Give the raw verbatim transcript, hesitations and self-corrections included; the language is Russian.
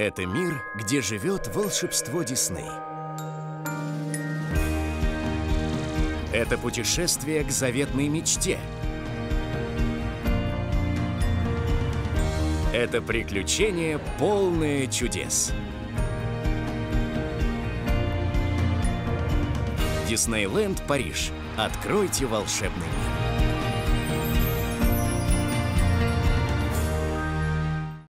Это мир, где живет волшебство Дисней. Это путешествие к заветной мечте. Это приключение, полное чудес. Диснейленд Париж. Откройте волшебный мир.